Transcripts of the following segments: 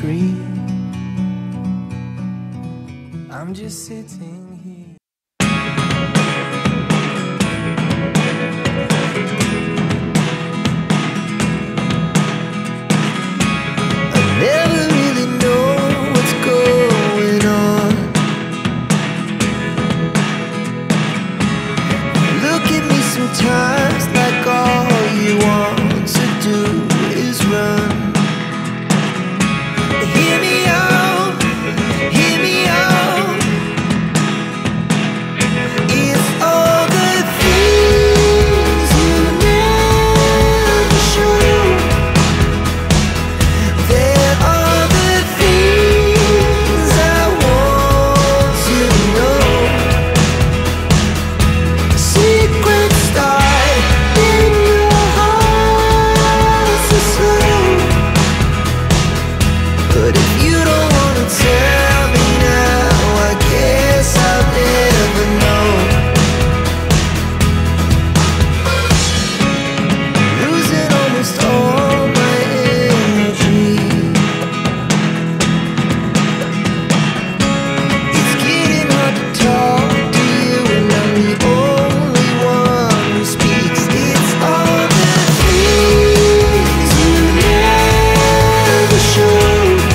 tree. I'm just sitting here. I never really know what's going on. Look at me sometimes like all you want to do is run. Hear me out, hear me out. It's all the things you never show. There are the things I want to know. Secrets start in your heart so slow. But if you don't wanna tell me now, I guess I'll never know. Losing almost all my energy. It's getting hard to talk to you, and I'm the only one who speaks. It's all the things you never show.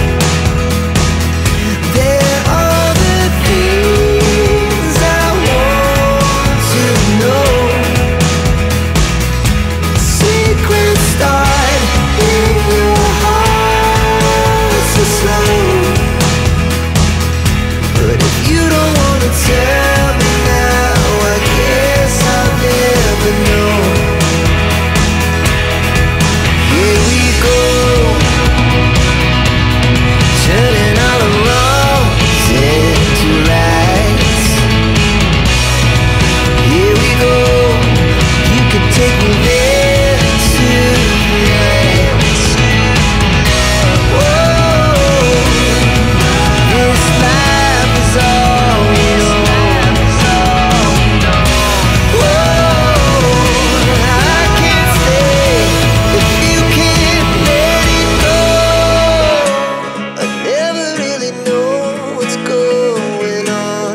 There are the things I want to know. Secrets start in your heart so slow. But if you don't wanna tell me now, I guess I'll never know. Here we go, turning all the wrongs into rights. Here we go, you could take me there tonight. Whoa, this life is all we know. Whoa, I can't stay if you can't let it go. I never really know what's going on.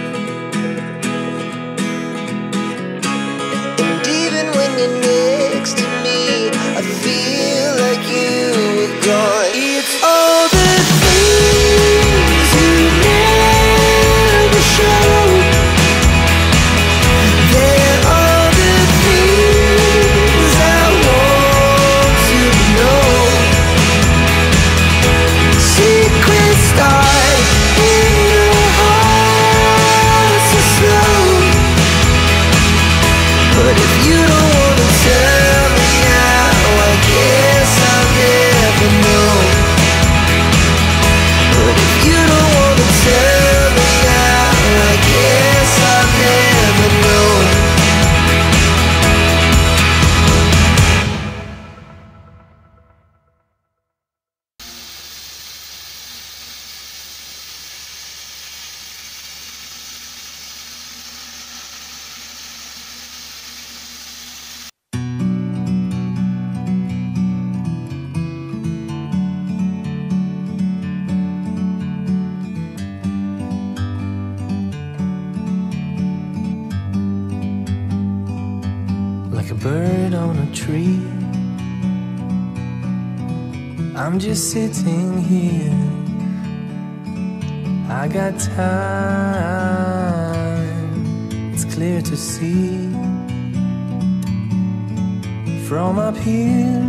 And even when you're next to me, I feel like you were gone. It's all the things you never show. There are the things I want to know. Secrets start in your heart so slow. But if you don't wanna tell me now, I guess I'll never know. But if you don't wanna tell me now, I guess I'll never know. Like a bird on a tree, I'm just sitting here. I got time, it's clear to see. From up here,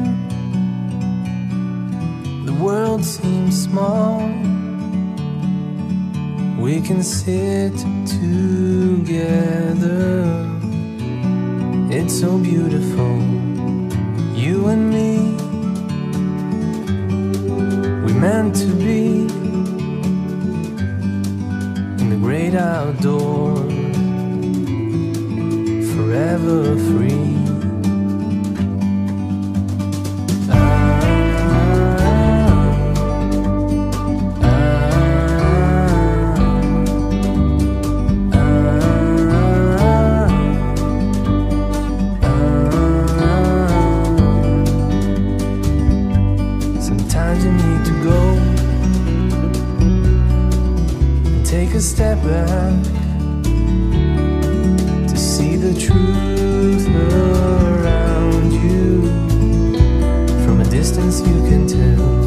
the world seems small. We can sit together. It's so beautiful, you and me. We meant to be in the great outdoors, forever free. Sometimes you need to go take a step back to see the truth around you. From a distance you can tell